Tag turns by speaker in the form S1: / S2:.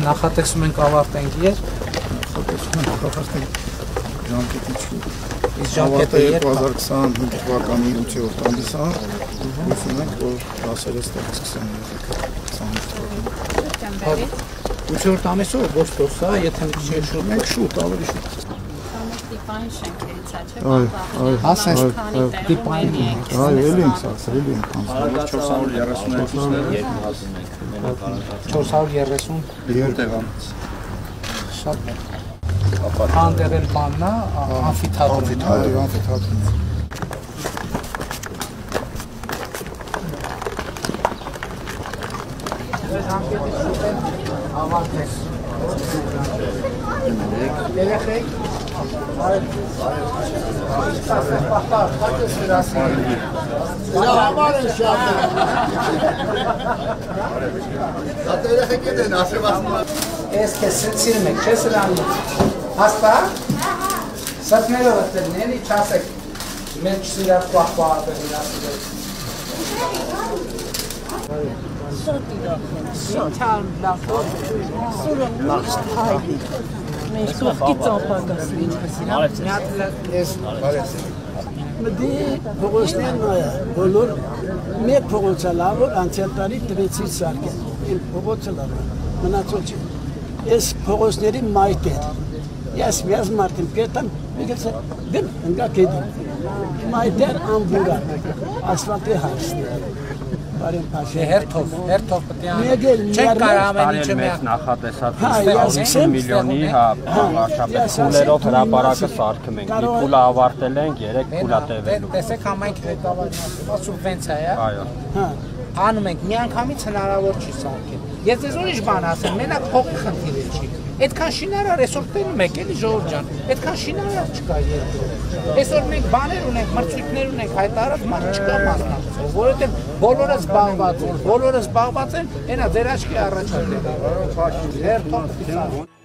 S1: Նախատեսում ենք ավարտենք երբ։
S2: Ժամկետը 2025 թվականի 8-րդ ամիսը հույսում ենք, որ դասերը սկսեն
S1: 8-րդ ամիսը օգոստոս է, եթե մի քիչ շուտ ենք, շուտ, ավելի շուտ։
S3: Տիպային շենքերից է, չէ՞։
S1: Ասես տիպային ենք։
S2: Այո, էլի ենք սարսել, էլի ենք հանձնել։
S1: 430 տեղանից։ Շատ հանդերել բանն է, ամֆիթատրոնն է։
S2: Այո, ամֆիթատրոնն է։
S1: Ավարտես։ Երեխեք։
S2: Դրա համար են շատ։ Դա երեխեք են ասում։
S1: Ես քեզ սիրում եմ, չես լանում։ Հաստատ։ Սրտներով դեռնելի չասեք։ Մենք սիրած պահպանվել իրացել։
S4: Շանթան լավ լավ հայդի մենք կողքից ապագասի
S2: Ես բարեցի։
S5: Մդի փողոցներն այա, բոլոր մեկ փողոցը լավ որ անցյալ տարի տվեցի սարքել, իմ փողոցը լավ մնացել չի, ես փողոցների մայթ էր, ես միազ մարդին կետան, միգեց դեմ ընգա կեդին, մայթ էր ամբուրա, ասվատի հարսն էր, բարին պաշե։
S1: Հերթով պետք է
S5: անենք,
S1: չենք կար ամեն ինչը
S6: մեզ նախատեսած 50 միլիոնի վարշապետ փուլերով հրապարակը սարքում ենք, մի փուլը ավարտել ենք, 3 փուլա տևելու։
S1: Տեսեք համայնք ղեկավարի սուբվենցիա է։
S6: Այո։
S1: Անում ենք, միանգամից հնարավոր չի սարքել։ Ես ձեզ ուրիշ բան ասեմ, մենակ փող խնդիրը չի։ Այդքան շինարար այսօր տենում եք, էլի Ժողովուրդ ջան, այդքան շինարար չկա երկրում։ Այսօր մենք բաներ ունենք, մրցույթներ ունենք, հայտարարած մարդ չկա մասնակցող, որովհետև բոլորը զբաղված են, այնա ձեր աչքի առաջ է։